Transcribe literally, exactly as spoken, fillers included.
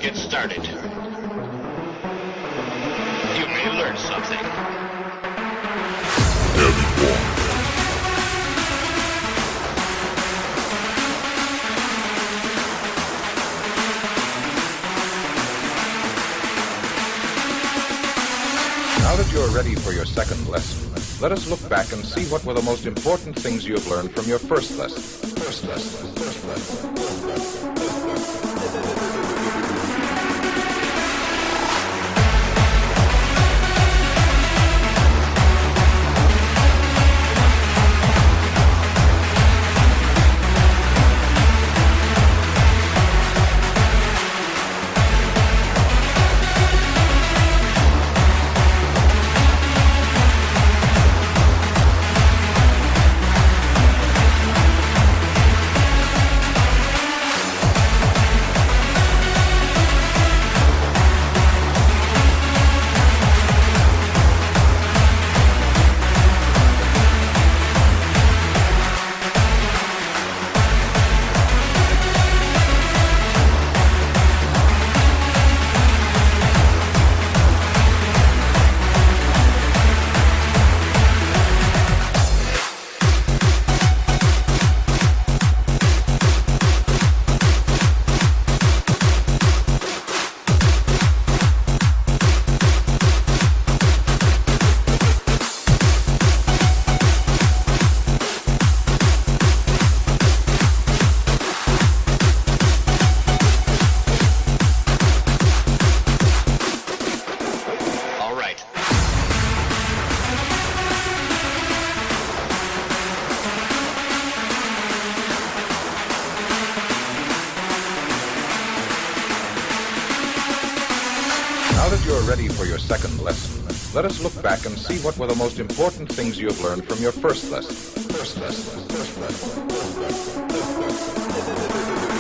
get started. You may learn something. Everyone. Now that you're ready for your second lesson, let us look back and see what were the most important things you have learned from your first lesson. First lesson. First lesson. First lesson. First lesson. Now that you're ready for your second lesson, let us look back and see what were the most important things you have learned from your first lesson. First lesson. First lesson. First lesson. First lesson.